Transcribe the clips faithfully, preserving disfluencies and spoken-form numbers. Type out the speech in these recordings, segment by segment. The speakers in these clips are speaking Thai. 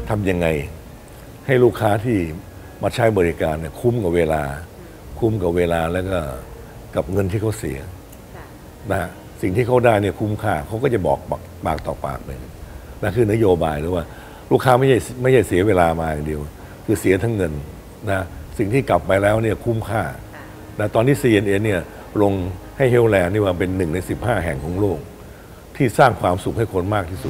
ทำยังไงให้ลูกค้าที่มาใช้บริการเนี่ยคุ้มกับเวลาคุ้มกับเวลาแล้วก็กับเงินที่เขาเสียนะสิ่งที่เขาได้เนี่ยคุ้มค่าเขาก็จะบอกปากต่อปากเลยนั่นคือนโยบายหรือว่าลูกค้าไม่ใช่ไม่ใช่เสียเวลามาอย่างเดียวคือเสียทั้งเงินนะสิ่งที่กลับไปแล้วเนี่ยคุ้มค่านะตอนนี้ ซี เอ็น เอ็น เนี่ยลงให้เฮลแลนด์นี่ว่าเป็นหนึ่งในสิบห้าแห่งของโลกที่สร้างความสุขให้คนมากที่สุด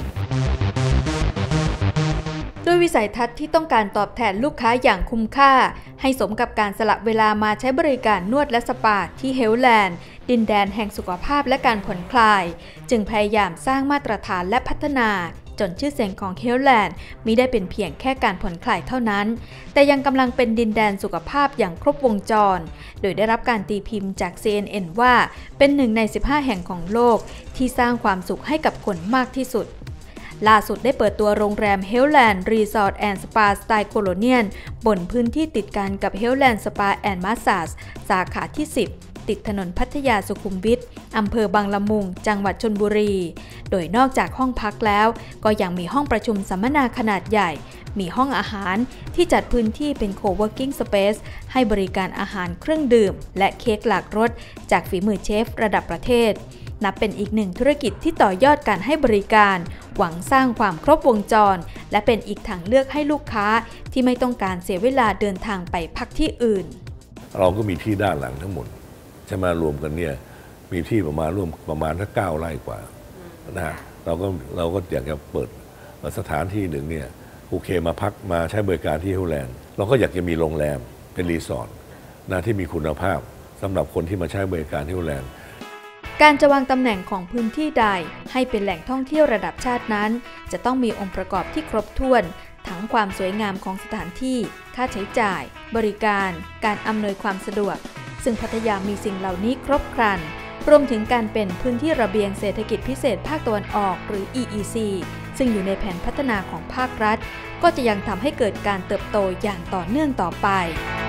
ด้วยวิสัยทัศน์ที่ต้องการตอบแทนลูกค้าอย่างคุ้มค่าให้สมกับการสละเวลามาใช้บริการนวดและสปาที่เฮลแลนด์ดินแดนแห่งสุขภาพและการผ่อนคลายจึงพยายามสร้างมาตรฐานและพัฒนาจนชื่อเสียงของเฮลแลนด์มิได้เป็นเพียงแค่การผ่อนคลายเท่านั้นแต่ยังกำลังเป็นดินแดนสุขภาพอย่างครบวงจรโดยได้รับการตีพิมพ์จาก ซี เอ็น เอ็น ว่าเป็นหนึ่งในสิบห้าแห่งของโลกที่สร้างความสุขให้กับคนมากที่สุดล่าสุดได้เปิดตัวโรงแรม Healthland Resort and Spa สไตล์โคโลเนียลบนพื้นที่ติดกันกับ Healthland Spa and Massage สาขาที่ สิบ ติดถนนพัทยาสุขุมวิทอำเภอบางละมุงจังหวัดชลบุรีโดยนอกจากห้องพักแล้วก็ยังมีห้องประชุมสัมมนาขนาดใหญ่มีห้องอาหารที่จัดพื้นที่เป็น Co-working Space ให้บริการอาหารเครื่องดื่มและเค้กหลากรสจากฝีมือเชฟระดับประเทศนับเป็นอีกหนึ่งธุรกิจที่ต่อยอดการให้บริการหวังสร้างความครบวงจรและเป็นอีกทางเลือกให้ลูกค้าที่ไม่ต้องการเสียเวลาเดินทางไปพักที่อื่นเราก็มีที่ด้านหลังทั้งหมดจะมารวมกันเนี่ยมีที่ประมาณร่วมประมาณสักเก้าไร่กว่านะฮะเราก็เราก็อยากจะเปิดสถานที่หนึ่งเนี่ยโอเคมาพักมาใช้บริการที่เฮลแลนด์เราก็อยากจะมีโรงแรมเป็นรีสอร์ทนะที่มีคุณภาพสำหรับคนที่มาใช้บริการที่เฮลแลนด์การจะวางตำแหน่งของพื้นที่ใดให้เป็นแหล่งท่องเที่ยวระดับชาตินั้นจะต้องมีองค์ประกอบที่ครบถ้วนทั้งความสวยงามของสถานที่ค่าใช้จ่ายบริการการอำนวยความสะดวกซึ่งพัทยามีสิ่งเหล่านี้ครบครันรวมถึงการเป็นพื้นที่ระเบียงเศรษฐกิจพิเศษภาคตะวันออกหรือ อี อี ซี ซึ่งอยู่ในแผนพัฒนาของภาครัฐก็จะยังทำให้เกิดการเติบโตอย่างต่อเนื่องต่อไป